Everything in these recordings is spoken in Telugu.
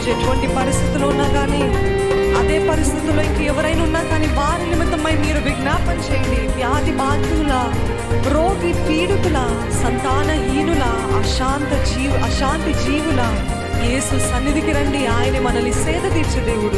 ఈరోజు ఎటువంటి పరిస్థితుల్లో ఉన్నా కానీ, అదే పరిస్థితుల్లో ఎవరైనా ఉన్నా కానీ వారి నిమిత్తమై మీరు విజ్ఞాపన చేయండి. వ్యాధి బాధితుల, రోగి పీడితుల, సంతానహీనుల, అశాంతి జీవుల యేసు సన్నిధికి రండి. ఆయన మనల్ని సేద తీర్చే దేవుడు.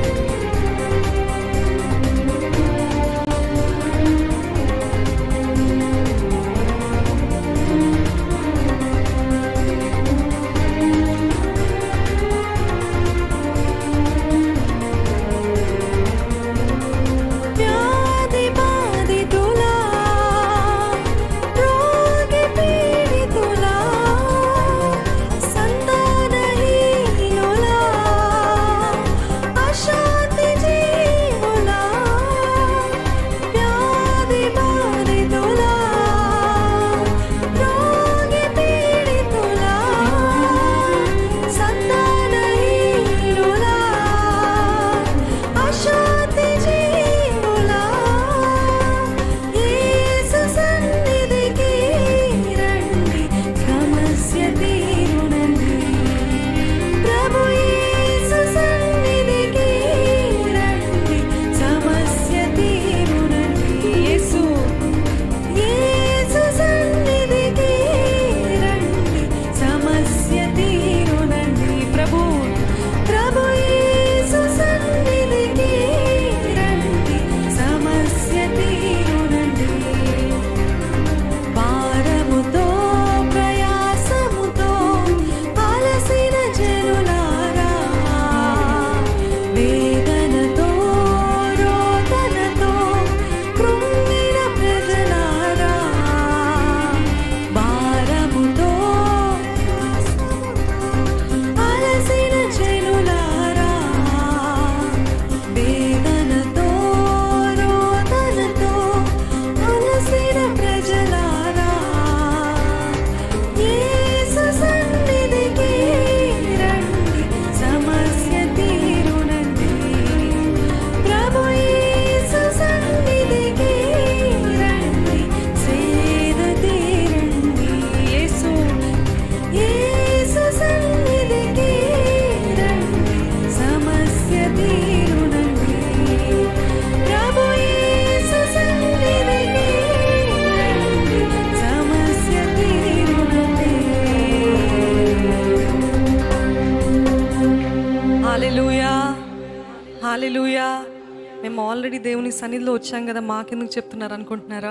హల్లెలూయా. మేము ఆల్రెడీ దేవుని సన్నిధిలో వచ్చాం కదా, మాకెందుకు చెప్తున్నారు అనుకుంటున్నారా?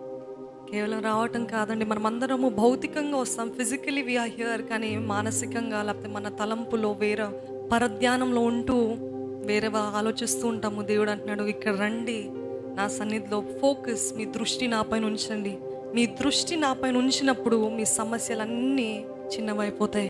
కేవలం రావటం కాదండి, మనమందరము భౌతికంగా వస్తాం, ఫిజికలీ వీఆర్ హియర్. కానీ మానసికంగా లేకపోతే మన తలంపులో వేరే పరధ్యానంలో ఉంటూ వేరే ఆలోచిస్తూ ఉంటాము. దేవుడు అంటున్నాడు, ఇక్కడ రండి నా సన్నిధిలో, ఫోకస్, మీ దృష్టి నాపైన ఉంచండి. మీ దృష్టి నాపైన ఉంచినప్పుడు మీ సమస్యలన్నీ చిన్నవైపోతాయి.